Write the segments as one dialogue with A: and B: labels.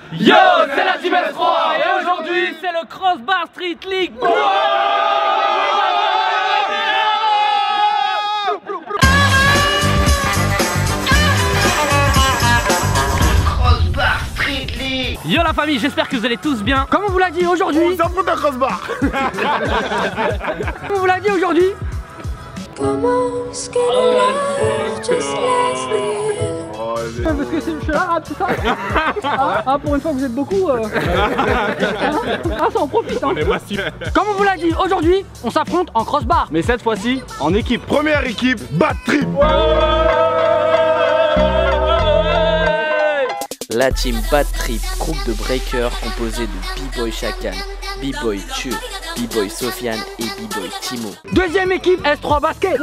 A: Yo, c'est la Team S3 et aujourd'hui c'est le Crossbar Street League.
B: Crossbar Street League.
A: Yo la famille, j'espère que vous allez tous bien. Comme on vous l'a dit aujourd'hui,
C: on s'en fout d'un crossbar.
A: Comme on vous l'a dit aujourd'hui, parce que je suis arabe, c'est ça. Ah, pour une fois que vous êtes beaucoup. Ça en profite. Hein. Comme on vous l'a dit, aujourd'hui, on s'affronte en crossbar. Mais cette fois-ci, en équipe.
C: Première équipe, Bad Trip.
D: La team Bad Trip, groupe de breakers composé de B-Boy Chakan, B-Boy Chu, B-Boy Sofiane et B-Boy Timo.
A: Deuxième équipe, S3 Basket.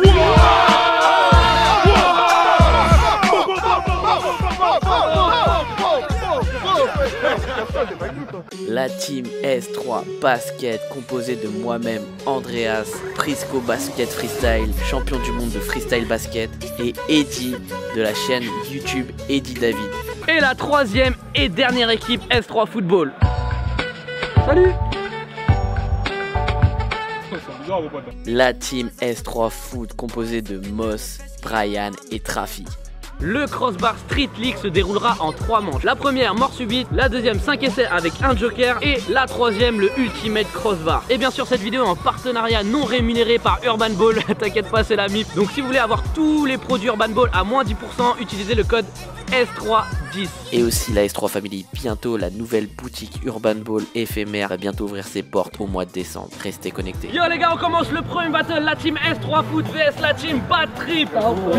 D: La team S3 Basket, composée de moi-même, Andreas, Prisco Basket Freestyle, champion du monde de freestyle basket, et Eddie de la chaîne YouTube Eddie David. Et la troisième et dernière équipe, S3 Football.
A: Salut.
D: La team S3 Foot, composée de Moss, Brian et Trafi. Le Crossbar Street League se déroulera en 3 manches. La première, mort subite, la deuxième, 5 essais avec un joker et la troisième, le Ultimate Crossbar. Et bien sûr, cette vidéo est en partenariat non rémunéré par Urban Ball. T'inquiète pas, c'est la MIF. Donc si vous voulez avoir tous les produits Urban Ball à moins 10%, utilisez le code S310. Et aussi la S3 Family, bientôt la nouvelle boutique Urban Ball éphémère va bientôt ouvrir ses portes au mois de décembre. Restez connectés.
A: Yo les gars, on commence le premier battle, la team S3 Foot vs la team Bad Trip.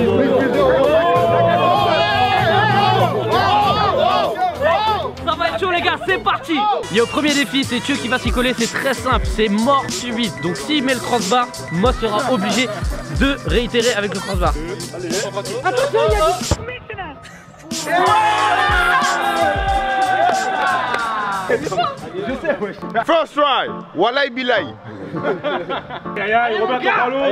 A: Ça va être chaud les gars, c'est parti. Yo, premier défi, c'est Thieu qui va s'y coller, c'est très simple, c'est mort subite. Donc s'il met le crossbar, Moss sera obligé de réitérer avec le crossbar. Attention, il y a du...
C: First try, Walai Bilai. Roberto Carlos.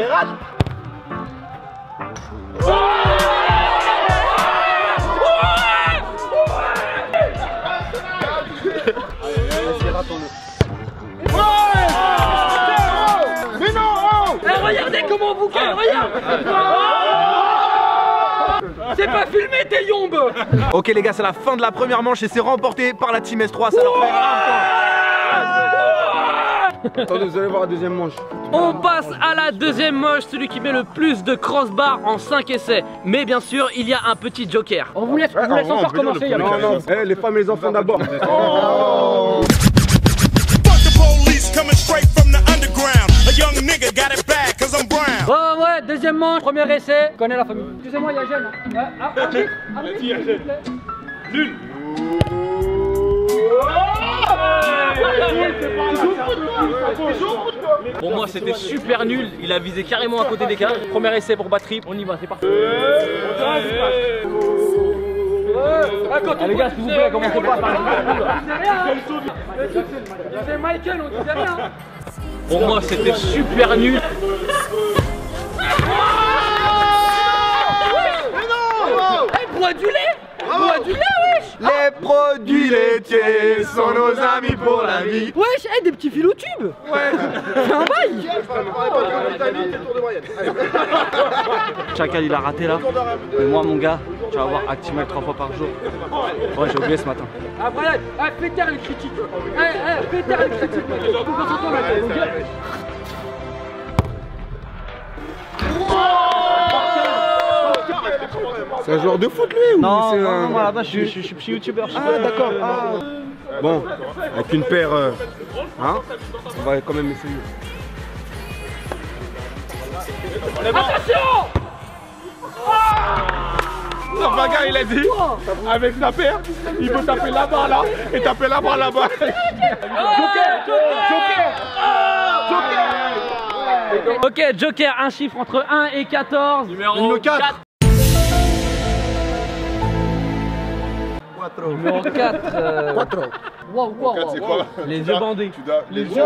C: Mais non!
A: Regardez comment vous calez, regarde. C'est pas filmé tes yombes.
E: Ok les gars, c'est la fin de la première manche et c'est remporté par la team S3, ça leur fait un point.
C: Attendez, vous allez voir la deuxième manche.
A: On passe à la deuxième manche, celui qui met le plus de crossbar en 5 essais. Mais bien sûr, il y a un petit joker. On vous laisse, encore commencer.
C: Non, non, les femmes et les enfants d'abord.
A: Oh ouais, deuxième manche, premier essai. Je connais la famille. Excusez-moi, il y a Jeanne.
C: Nul.
A: Pour moi c'était super nul, il a visé carrément à côté des cages. Premier essai pour Bad Trip, on y va, c'est parti. Allez les gars, s'il vous plaît, commencez pas par c'est Michael, on disait rien. Pour moi c'était super nul. Bois du lait. Bois du lait, wesh.
C: Les produits laitiers sont nos amis pour la vie.
A: Wesh, des petits fils au tube. Ouais. C'est un bail.
E: Chacal il a raté là. Mais moi mon gars, tu vas voir Actimel 3 fois par jour. Ouais, j'ai oublié ce matin.
A: Après, fais taire les critiques. Fais taire les critiques.
C: C'est un joueur de foot lui ou
E: Non,
C: c'est
E: non, moi là-bas je suis youtubeur.
C: Ah d'accord. Bon, avec une paire, hein, on va quand même essayer.
A: Attention.
C: Bagarre, il a dit, avec sa paire, il peut taper là-bas là et taper là-bas là-bas. Joker.
A: Ok, Joker, un chiffre entre 1 et 14.
C: Numéro 4.
A: Numéro 4. Wow.
C: C'est quoi?
A: Les yeux bandés.
C: Les yeux.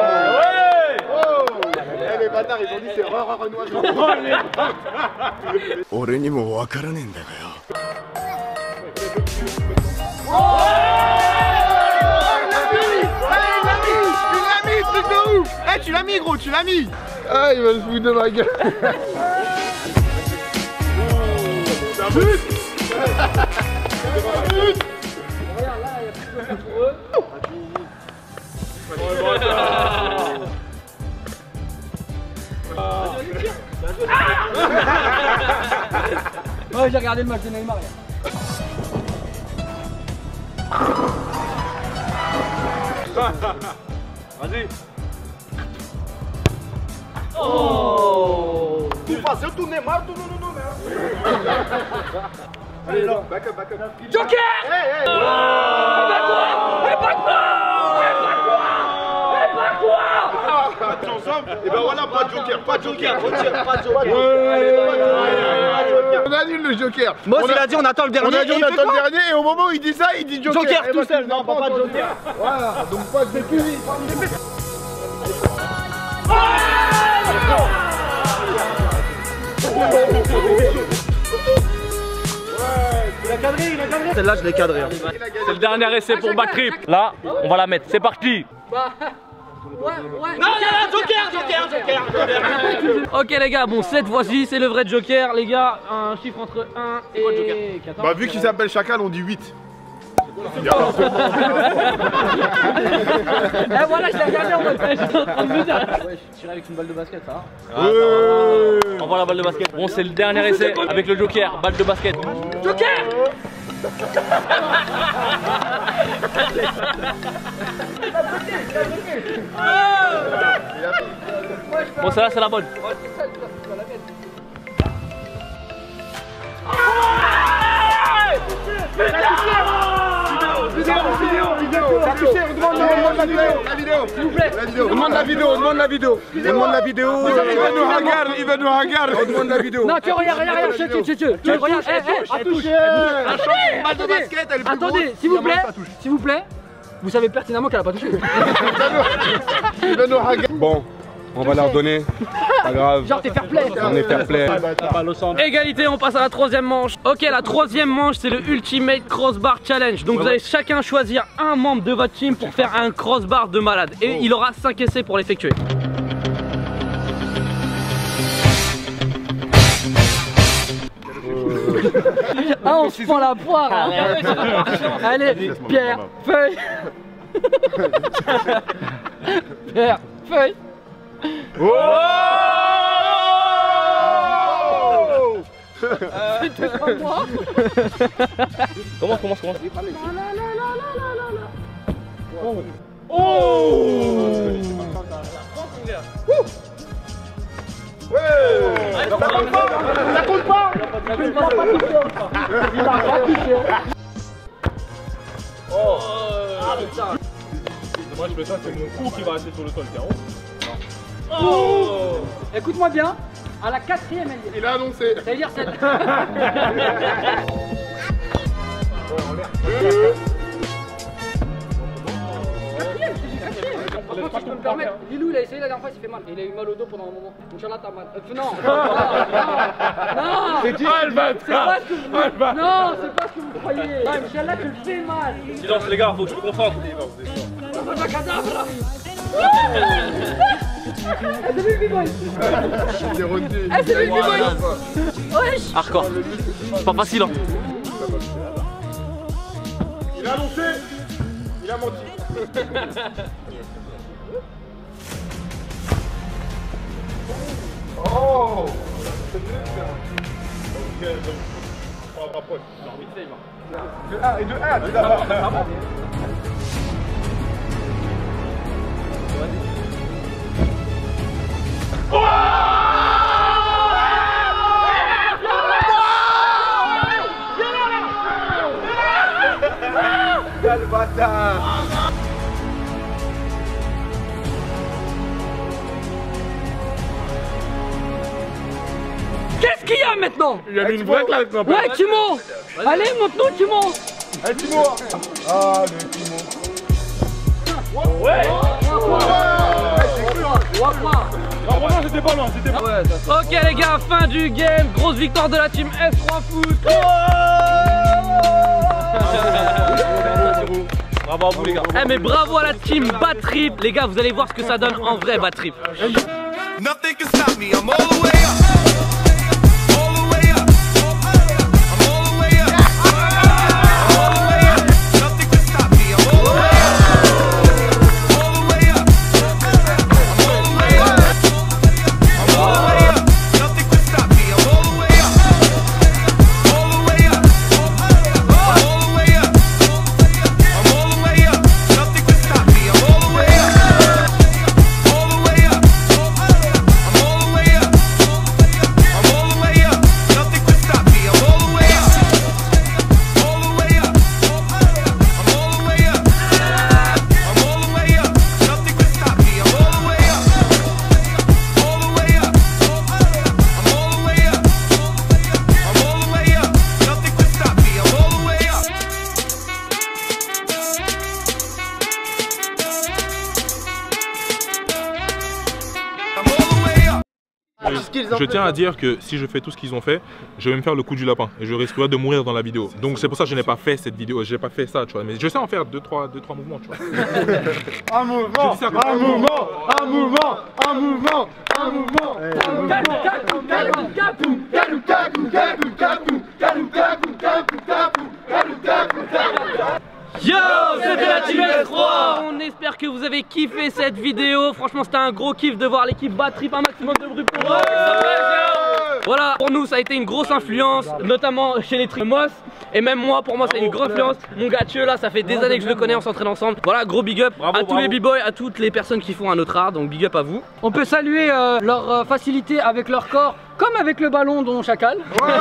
C: Les bâtards, ils ont dit c'est rare noir. Oh mis gros, tu l'as mis. Ah il va se foutre de ma gueule. C'est un but.
A: Regarde là, il y a plus de place pour eux. Ouais, j'ai regardé le match de Neymar.
C: Vas-y.
A: Oh!
C: Tu fais tout Neymar, tout non. Allez là, back up.
A: Joker!
C: Hey.
A: Et pas quoi?
C: Ensemble, et ben voilà, pas de joker, pas de joker. On annule le joker.
E: Moi, il a dit on attend le dernier.
C: On a dit on attend le dernier et au moment où il dit ça, il dit joker.
E: Joker
C: Et
E: tout
C: bah,
E: seul, non, pas de joker.
C: Voilà, donc pas de plus vite.
E: Il a cadré. Celle-là, je l'ai cadré.
A: C'est le dernier essai pour Backtrip. Là, on va la mettre. C'est parti. Ouais. Non, Joker. Ok les gars, bon cette fois-ci c'est le vrai Joker les gars, un chiffre entre 1 et 14.
C: Bah vu qu'il s'appelle Chacal, on dit 8.
A: Eh voilà, je l'ai regardé en mode j'étais en train de me dire. Ouais, je tirais avec une balle de basket, ça va. Envoie la balle de basket. Bon, c'est le dernier essai avec le Joker, balle de basket. Joker! Bon, celle-là, c'est la bonne.
C: Vidéo. T'as touché, on demande la vidéo. S'il vous plaît. On demande la vidéo. On va nous regarder. On demande la vidéo.
A: Non, tu regarde, regarde, regarde, elle touche.
C: Balle de basket, elle est plus
A: Attendez, s'il vous plaît, vous savez pertinemment qu'elle a pas touché.
C: Il va nous regarder. Bon, on va leur donner. Pas grave.
A: Genre t'es fair play.
C: On est fair play.
A: Égalité, on passe à la troisième manche. Ok, la troisième manche, c'est le Ultimate Crossbar Challenge. Donc vous allez chacun choisir un membre de votre team pour faire un crossbar de malade. Et il aura 5 essais pour l'effectuer. Ah, on se prend la poire hein. Allez, pierre, feuille. Pierre, feuille. C'était pas moi. Commence.
C: Ça compte pas.
B: Moi je fais ça, c'est mon cou qui va rester sur le sol, Caro.
A: Oh. Écoute-moi bien, à la 4ème elle
C: Il a annoncé.
A: c'est-à-dire cette... Franchement, si je peux me permettre, Lilou il a essayé la dernière fois, il s'est fait mal. Il a eu mal au dos pendant un moment. Inch'Allah t'as mal. Non. C'est qui? Non, c'est pas ce que vous croyez. Non, Inch'Allah tu le fais mal.
B: Silence les gars, faut que je me concentre.
A: C'est lui le b-boy.
C: C'est retenu.
A: C'est lui le b-boy. Wesh.
E: Hardcore. C'est pas facile hein.
C: Il a annoncé. Il a menti. Oh. Ok, donc on va rapprocher. De 1 et de 1, tu l'as pas. Quel bâtard!
A: Qu'est-ce qu'il y a maintenant?
C: Il y a mis une vraie claque maintenant.
A: Ouais, Timo. Allez, montre-nous, Timo.
C: Allez, Timo. Ah, le Timo.
B: Ouais.
A: Ouais.
B: C'était pas loin, c'était pas loin.
A: Ok les gars, fin du game. Grosse victoire de la team S3 Foot.
B: Bravo à vous les gars.
A: Eh mais bravo à la team Bad Trip. Les gars, vous allez voir ce que ça donne en vrai Bad Trip.
F: Nothing can stop me, I'm all the way up. All the way up. I'm all the way up. All the way up. Nothing can stop me, I'm all the way up. All the way up. I'm all the way up. I'm all the way up. Nothing can stop me, I'm all the way up. All the way up. All the way up. I'm all the way up. Nothing can stop me, I'm all the way up. All the way up. I'm all the way up. I'm all the way up. Nothing can stop me. I'm all the way up. All the way up. I'm all the way up. I'm all the way up. Nothing can stop me. I'm all the way up. All the way up. I'm all the way up. I'm all the way up. Nothing can stop me. I'm all the way up. I'm all the way up.
B: Je tiens à dire que si je fais tout ce qu'ils ont fait, je vais me faire le coup du lapin et je risquerais de mourir dans la vidéo. Donc c'est pour ça que je n'ai pas fait cette vidéo, j'ai pas fait ça, tu vois. Mais je sais en faire 2-3 mouvements, tu vois.
C: Un mouvement, un mouvement, un mouvement, un mouvement, un mouvement.
A: Yo, c'était la team S3. On espère que vous avez kiffé cette vidéo. Franchement, c'était un gros kiff de voir l'équipe Bad Trip. Un maximum de bruit pour eux. Voilà, pour nous, ça a été une grosse influence, notamment chez les Moss. Et même moi, pour moi, c'est une grosse influence. Mon gars Thieu, là, ça fait des années que je le connais, on s'entraîne ensemble. Voilà, gros big up à tous les b-boys, à toutes les personnes qui font un autre art. Donc big up à vous.
G: On peut saluer leur facilité avec leur corps, comme avec le ballon dont Chacal.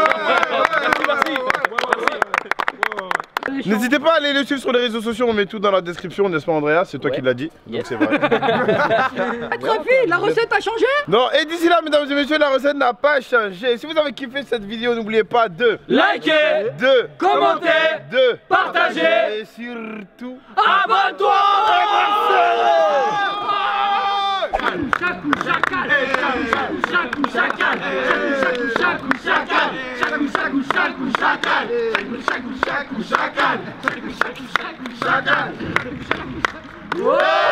C: N'hésitez pas à aller le suivre sur les réseaux sociaux, on met tout dans la description, n'est-ce pas Andrea? C'est toi qui l'as dit, donc c'est vrai.
G: Trafi, la recette a changé?
C: Non, et d'ici là, mesdames et messieurs, la recette n'a pas changé. Si vous avez kiffé cette vidéo, n'oubliez pas de
A: liker,
C: de
A: commenter,
C: de
A: partager
C: et surtout
A: abonne-toi.
C: Chacal.